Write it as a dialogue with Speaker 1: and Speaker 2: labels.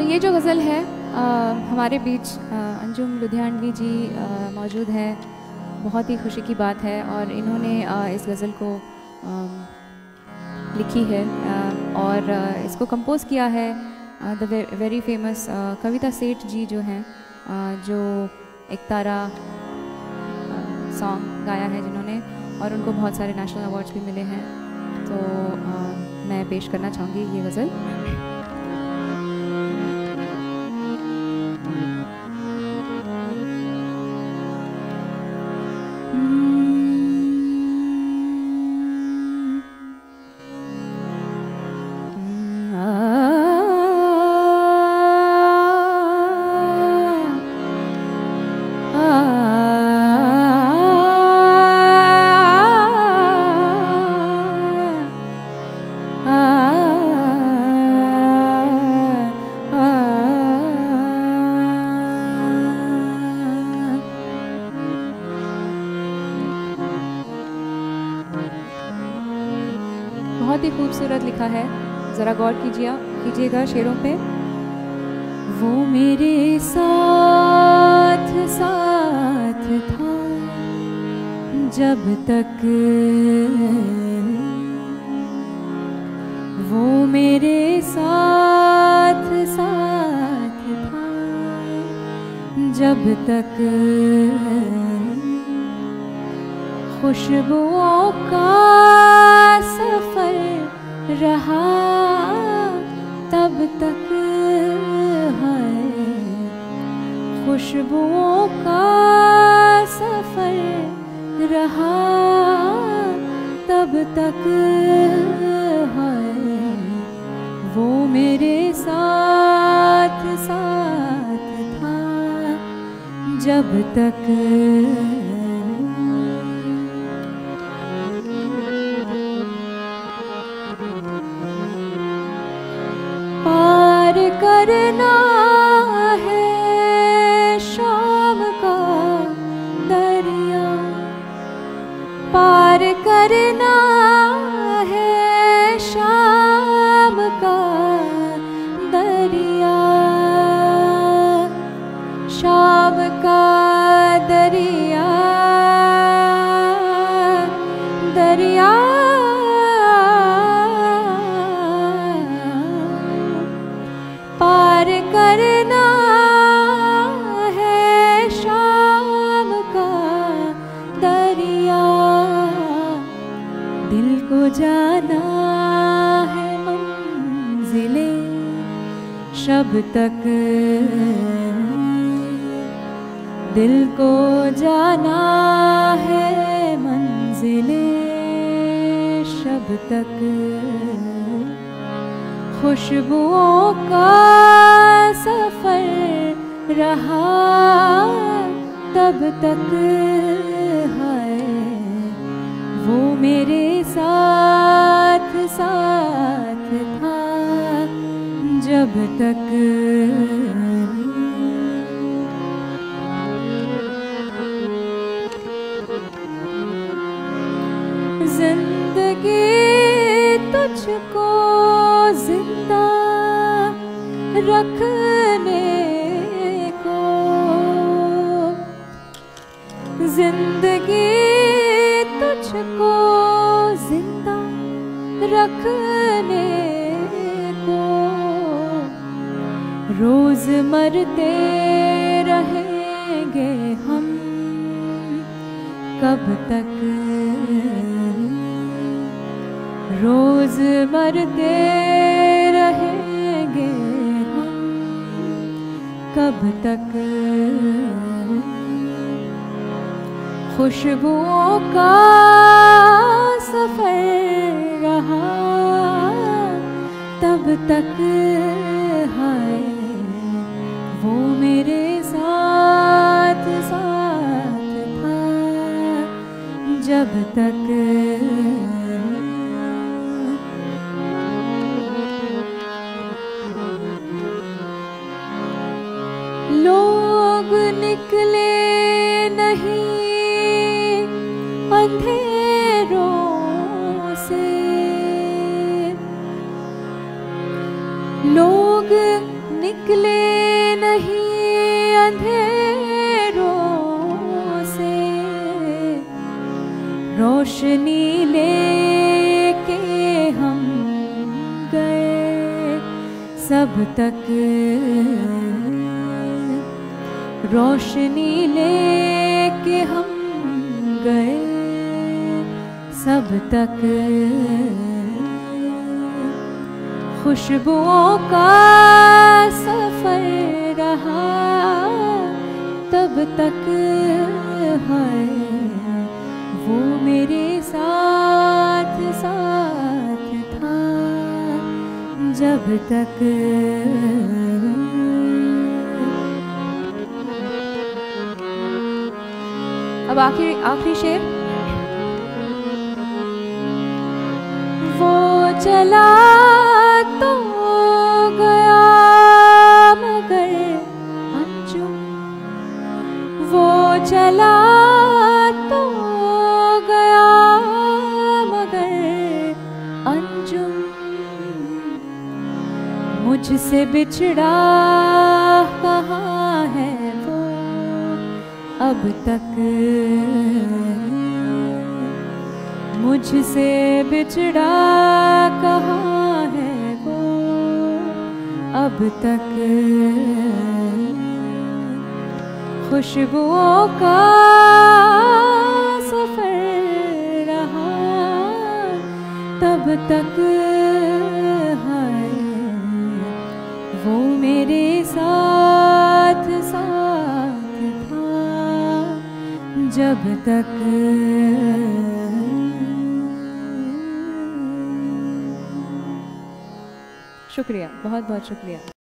Speaker 1: ये जो गज़ल है हमारे बीच अंजुम लुधियानवी जी मौजूद हैं। बहुत ही खुशी की बात है और इन्होंने इस गज़ल को लिखी है और इसको कंपोज़ किया है द वेरी फेमस कविता सेठ जी जो हैं, जो एक तारा सॉन्ग गाया है जिन्होंने, और उनको बहुत सारे नेशनल अवार्ड्स भी मिले हैं। तो मैं पेश करना चाहूँगी ये गज़ल। बहुत ही खूबसूरत लिखा है, ज़रा गौर कीजिएगा शेरों पे। वो मेरे साथ साथ था जब तक, वो मेरे साथ साथ था जब तक, खुशबुओं का सफर रहा तब तक है, खुशबुओं का सफर रहा तब तक है, वो मेरे साथ साथ था जब तक। पार करना है शाम का दरिया, पार करना है शाम का दरिया, शाम का दरिया, दरिया पार करना है शाम का दरिया, दिल को जाना है मंजिले शब तक, दिल को जाना है मंजिले शब तक, खुशबुओं का सफर रहा तब तक है, वो मेरे साथ साथ था जब तक। जिंदगी तुझको जिंदा रखने को, जिंदगी तुझको जिंदा रखने को, रोज मरते रहेंगे हम कब तक, रोज मरते रहेंगे हम कब तक, खुशबुओं का सफर रहा तब तक है, वो मेरे साथ साथ था जब तक। लोग निकले नहीं अंधेरों से, लोग निकले नहीं अंधेरों से, रोशनी लेके हम गए सब तक, रोशनी लेके हम गए सब तक। खुशबुओं का सफर रहा तब तक है, वो मेरे साथ साथ था जब तक। अब आखिरी शेर। वो चला तो गया मगर अंजुम, वो चला तो गया मगर अंजुम, मुझसे बिछड़ा कहाँ है वो अब तक, मुझसे बिछड़ा कहाँ है वो अब तक। खुशबुओं का सफर रहा तब तक है, वो मेरे साथ साथ था जब तक। शुक्रिया, बहुत बहुत शुक्रिया।